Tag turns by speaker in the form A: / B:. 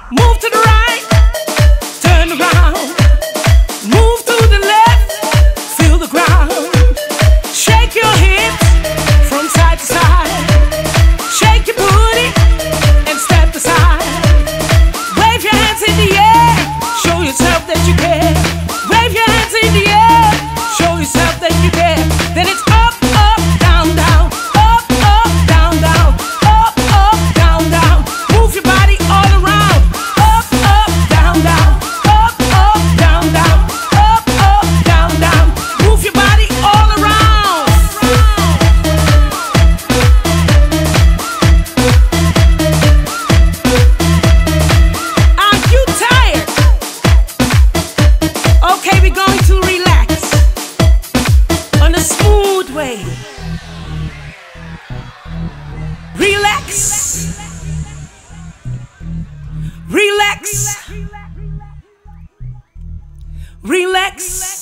A: Move to the right, turn around. Move to the left, feel the ground. Shake your hips from side to side. Shake your booty and step aside. Wave your hands in the air, show yourself that you care. Wave your hands in the air, show yourself that you care. Then it's up, up, down, down. Up, up, down, down. Up, up, down, down. Move your body all around. Up, up, down, down. Up, up, down, down. Up, up, down, down. Move your body all around. Are you tired? Okay, we're going to relax on a smooth way. Relax. Relax. Relax.